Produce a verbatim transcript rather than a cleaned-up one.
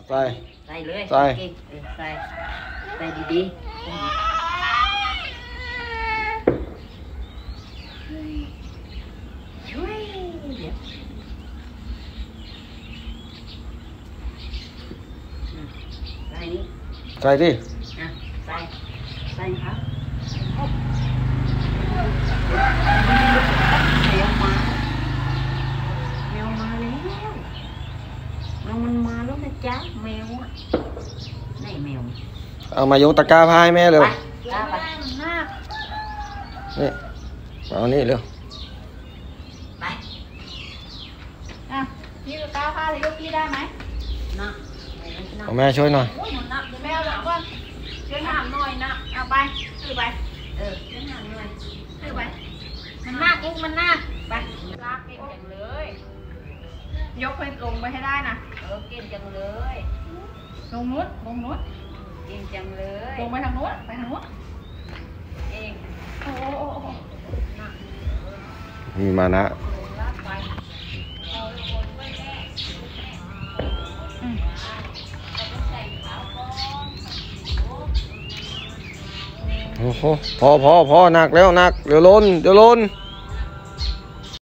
ใส่ใส่เลยใส่ใส่ใส่ดีๆช่วยเดี๋ยวใส่นี่ใส่ดิใส่ใส่ครับแมวมาแมวมาแล้วแมวมันมาแล้วนะจ๊ะแมวอ่ะนี่แมวเอามายกตะกร้าพายแม่เร็วนี่เอานี่เร็วไปอ่ะพี่ตะกร้าผ้าเลยยกพี่ได้ไหมนะเอาแม่ช่วยหน่อยแม่เอาหลังก่อนช่วยหามหน่อยนะเอาไปถือไปเออช่วยหามหน่อยถือไปมันนักอุ้งมันนักไปลากเก่งจังเลยยกไปลงไปให้ได้นะเออเก่งจังเลยลงนู้นลงนู้นเก่งจังเลยลงไปทางนู้นไปทางนู้นเองโอ้โอ้โอ้มีมานะโอ้โหพอพอพอหนักแล้วหนักเดี๋ยวล้นเดี๋ยวล้น